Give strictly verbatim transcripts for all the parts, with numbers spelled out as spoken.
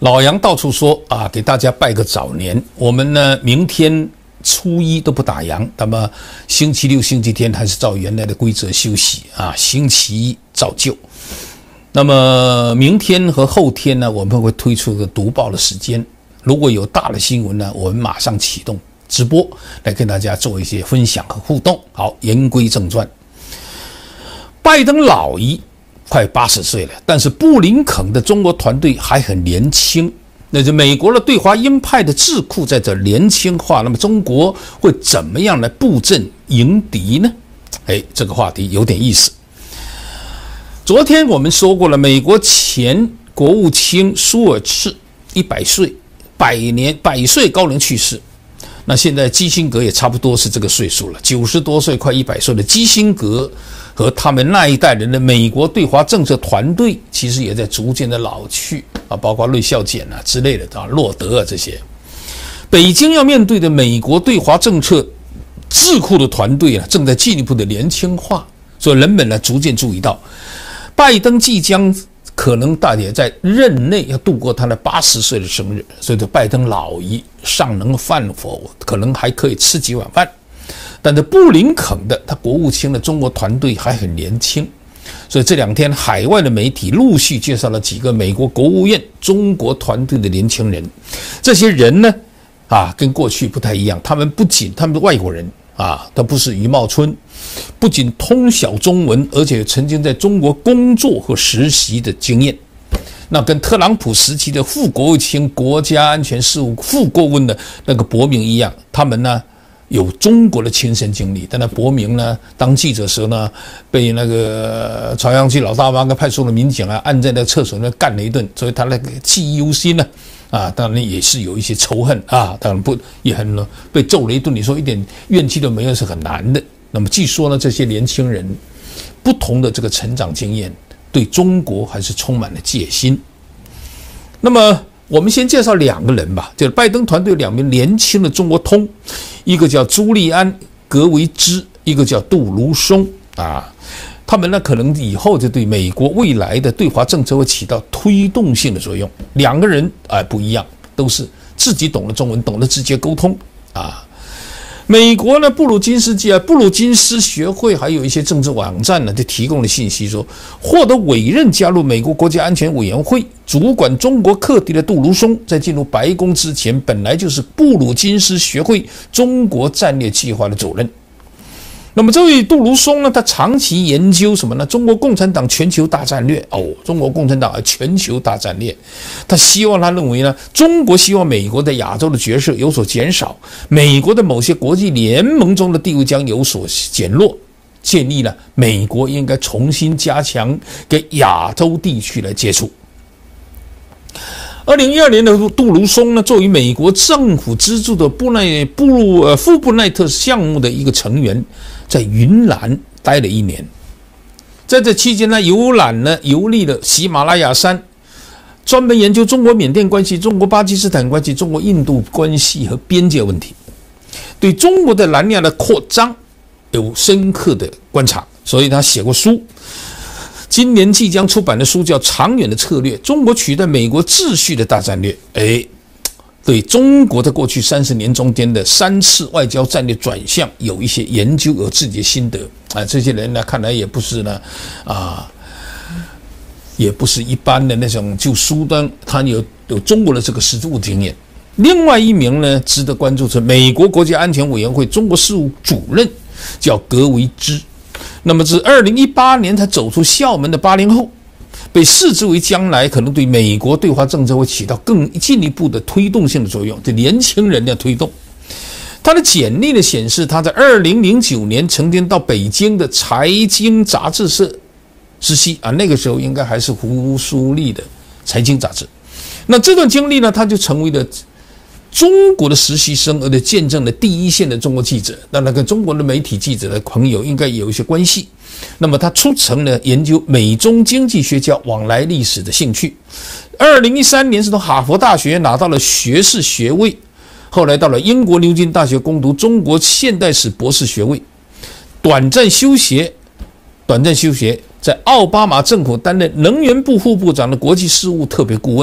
老杨到处说啊，给大家拜个早年。我们呢，明天初一都不打烊，那么星期六、星期天还是照原来的规则休息啊，星期一照旧。那么明天和后天呢，我们会推出个读报的时间。如果有大的新闻呢，我们马上启动直播来跟大家做一些分享和互动。好，言归正传，拜登老姨快八十岁了，但是布林肯的中国团队还很年轻。那就美国的对华鹰派的智库在这年轻化，那么中国会怎么样来布阵迎敌呢？哎，这个话题有点意思。昨天我们说过了，美国前国务卿舒尔茨一百岁，百年百岁高龄去世。那现在基辛格也差不多是这个岁数了，九十多岁，快一百岁的基辛格和他们那一代人的美国对华政策团队，其实也在逐渐的老去啊，包括芮孝俭啊之类的啊，洛德啊这些。北京要面对的美国对华政策智库的团队啊，正在进一步的年轻化，所以人们呢逐渐注意到，拜登即将可能大也在任内要度过他的八十岁的生日，所以这拜登老姨尚能饭否，可能还可以吃几碗饭。但是布林肯的他国务卿的中国团队还很年轻，所以这两天海外的媒体陆续介绍了几个美国国务院中国团队的年轻人。这些人呢，啊，跟过去不太一样，他们不仅他们是外国人啊，他不是余茂春。不仅通晓中文，而且曾经在中国工作和实习的经验。那跟特朗普时期的副国务卿、国家安全事务副顾问的那个伯明一样，他们呢有中国的亲身经历。但那伯明呢，当记者的时候呢，被那个朝阳区老大妈跟派出所的民警啊，按在那个厕所那干了一顿，所以他那个记忆犹新呢。啊，当然也是有一些仇恨啊，当然不也很被揍了一顿。你说一点怨气都没有是很难的。那么据说呢，这些年轻人不同的这个成长经验，对中国还是充满了戒心。那么我们先介绍两个人吧，就是拜登团队两名年轻的中国通，一个叫朱利安·格维兹，一个叫杜卢松啊。他们呢，可能以后就对美国未来的对华政策会起到推动性的作用。两个人啊、呃、不一样，都是自己懂得中文，懂得直接沟通啊。美国呢，布鲁金斯基啊，布鲁金斯学会还有一些政治网站呢，就提供了信息说，获得委任加入美国国家安全委员会，主管中国课题的杜卢松，在进入白宫之前，本来就是布鲁金斯学会中国战略计划的主任。那么这位杜卢松呢，他长期研究什么呢？中国共产党全球大战略哦，中国共产党全球大战略，他希望他认为呢，中国希望美国在亚洲的角色有所减少，美国的某些国际联盟中的地位将有所减弱，建议呢，美国应该重新加强给亚洲地区来接触。二零一二年的杜卢松呢，作为美国政府资助的布奈布鲁呃富布奈特项目的一个成员，在云南待了一年。在这期间呢，游览了游历了喜马拉雅山，专门研究中国缅甸关系、中国巴基斯坦关系、中国印度关系和边界问题，对中国的南亚的扩张有深刻的观察，所以他写过书。今年即将出版的书叫《长远的策略：中国取代美国秩序的大战略》。哎，对中国在过去三十年中间的三次外交战略转向有一些研究，有自己的心得啊。这些人呢，看来也不是呢，啊，也不是一般的那种就书单，他有有中国的这个实务经验。另外一名呢，值得关注是美国国家安全委员会中国事务主任，叫格维兹。那么自二零一八年才走出校门的八零后，被视之为将来可能对美国对华政策会起到更进一步的推动性的作用，对年轻人的推动。他的简历呢显示，他在二零零九年曾经到北京的财经杂志社实习啊，那个时候应该还是胡舒立的财经杂志。那这段经历呢，他就成为了中国的实习生，而且见证了第一线的中国记者，那那跟中国的媒体记者的朋友应该有一些关系。那么他促成了研究美中经济学家往来历史的兴趣。二零一三年是从哈佛大学拿到了学士学位，后来到了英国牛津大学攻读中国现代史博士学位，短暂休学，短暂休学，在奥巴马政府担任能源部副部长的国际事务特别顾问。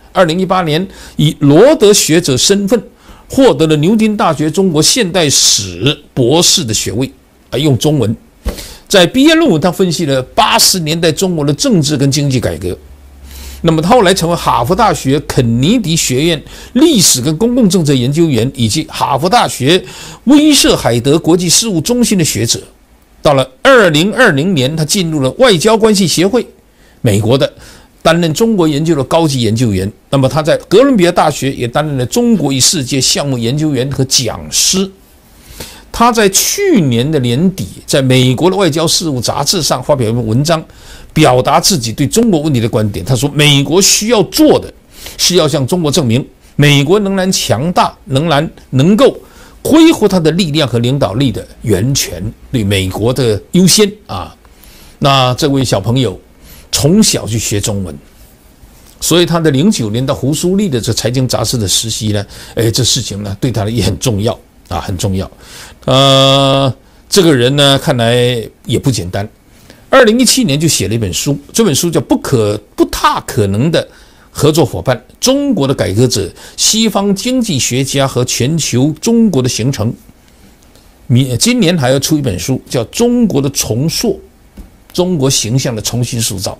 二零一八年以罗德学者身份获得了牛津大学中国现代史博士的学位，啊，用中文。在毕业论文，他分析了八十年代中国的政治跟经济改革。那么他后来成为哈佛大学肯尼迪学院历史跟公共政策研究员，以及哈佛大学威瑟海德国际事务中心的学者。到了二零二零年，他进入了外交关系协会，美国的，担任中国研究的高级研究员。那么他在哥伦比亚大学也担任了中国与世界项目研究员和讲师。他在去年的年底，在美国的外交事务杂志上发表一篇文章，表达自己对中国问题的观点。他说，美国需要做的是要向中国证明，美国仍然强大，仍然能够挥霍它的力量和领导力的源泉，对美国的优先啊。那这位小朋友从小去学中文，所以他的零九年到胡苏丽的这财经杂志的实习呢，哎，这事情呢对他也很重要啊，很重要。呃，这个人呢，看来也不简单。二零一七年就写了一本书，这本书叫《不可不大可能的合作伙伴：中国的改革者、西方经济学家和全球中国的形成》。今年还要出一本书，叫《中国的重塑：中国形象的重新塑造》。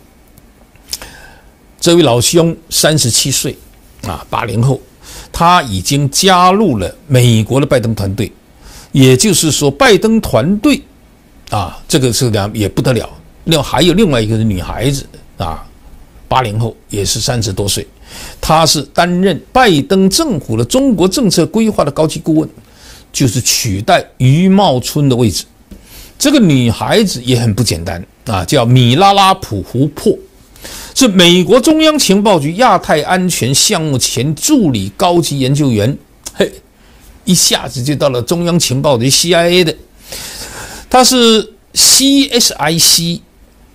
这位老兄三十七岁啊，八零后，他已经加入了美国的拜登团队。也就是说，拜登团队啊，这个是两也不得了。另外还有另外一个女孩子啊，八零后，也是三十多岁，她是担任拜登政府的中国政策规划的高级顾问，就是取代余茂春的位置。这个女孩子也很不简单啊，叫米拉拉普胡珀，是美国中央情报局亚太安全项目前助理高级研究员。嘿。一下子就到了中央情报局 C I A 的，他是 C S I C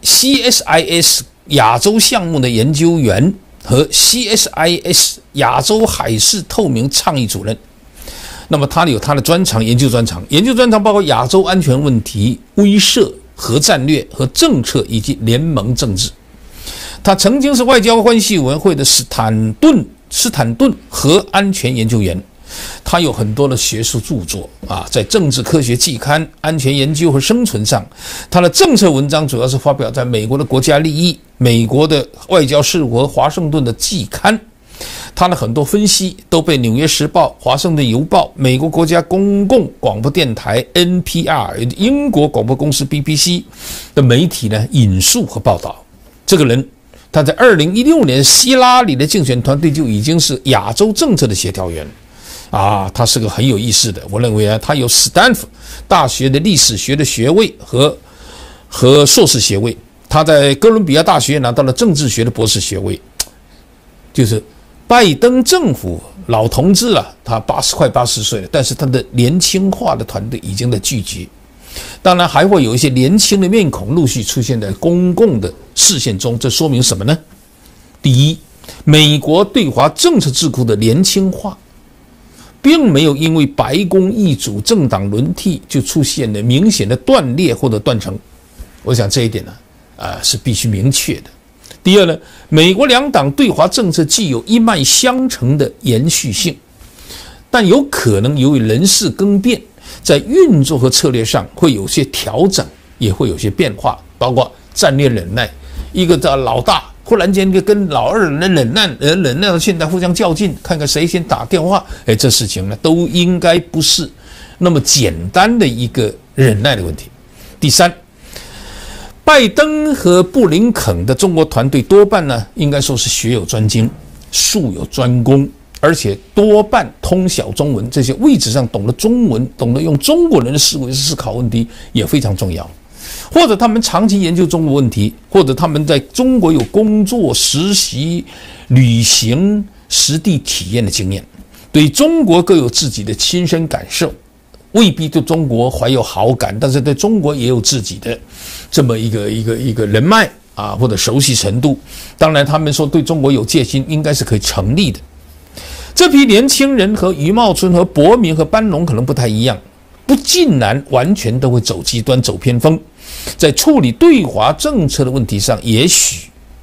C S I S 亚洲项目的研究员和 C S I S 亚洲海事透明倡议主任。那么他有他的专长，研究专长，研究专长包括亚洲安全问题、威慑、核战略和政策以及联盟政治。他曾经是外交关系委员会的斯坦顿斯坦顿核安全研究员。他有很多的学术著作啊，在政治科学季刊、安全研究和生存上，他的政策文章主要是发表在美国的国家利益、美国的外交事务和华盛顿的季刊。他的很多分析都被《纽约时报》、《华盛顿邮报》、美国国家公共广播电台 N P R、英国广播公司 B B C 的媒体呢引述和报道。这个人，他在二零一六年希拉里的竞选团队就已经是亚洲政策的协调员。啊，他是个很有意思的，我认为啊，他有斯坦福大学的历史学的学位和和硕士学位，他在哥伦比亚大学拿到了政治学的博士学位。就是拜登政府老同志了，他八十快八十岁了，但是他的年轻化的团队已经在聚集。当然还会有一些年轻的面孔陆续出现在公共的视线中，这说明什么呢？第一，美国对华政策智库的年轻化并没有因为白宫易主、政党轮替就出现了明显的断裂或者断层。我想这一点呢，呃，是必须明确的。第二呢，美国两党对华政策既有一脉相承的延续性，但有可能由于人事更变，在运作和策略上会有些调整，也会有些变化，包括战略忍耐，一个的老大忽然间就跟老二人忍耐，呃，忍耐到现在互相较劲，看看谁先打电话。哎，这事情呢，都应该不是那么简单的一个忍耐的问题。第三，拜登和布林肯的中国团队多半呢，应该说是学有专精，术有专攻，而且多半通晓中文，这些位置上懂得中文，懂得用中国人的思维思考问题也非常重要。或者他们长期研究中国问题，或者他们在中国有工作、实习、旅行、实地体验的经验，对中国各有自己的亲身感受，未必对中国怀有好感，但是对中国也有自己的这么一个一个一个人脉啊，或者熟悉程度。当然，他们说对中国有戒心，应该是可以成立的。这批年轻人和余茂春和伯明和班农可能不太一样，不尽然完全都会走极端、走偏锋。在处理对华政策的问题上，也许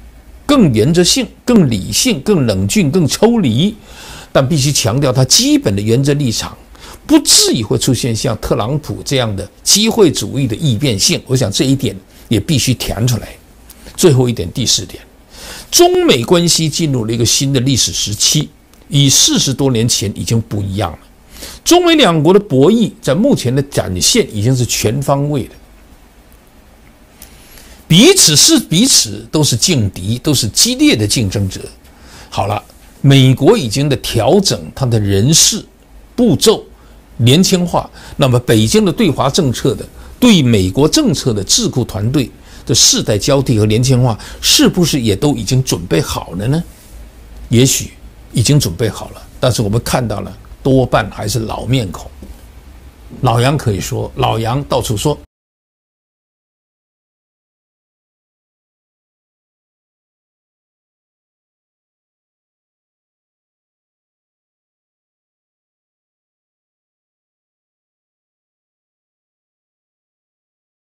更原则性、更理性、更冷峻、更抽离，但必须强调他基本的原则立场，不至于会出现像特朗普这样的机会主义的异变性。我想这一点也必须填出来。最后一点，第四点，中美关系进入了一个新的历史时期，与四十多年前已经不一样了。中美两国的博弈在目前的展现已经是全方位的，彼此是彼此都是劲敌，都是激烈的竞争者。好了，美国已经的调整它的人事步骤年轻化，那么北京的对华政策的对美国政策的智库团队的世代交替和年轻化，是不是也都已经准备好了呢？也许已经准备好了，但是我们看到了多半还是老面孔。老杨可以说，老杨到处说，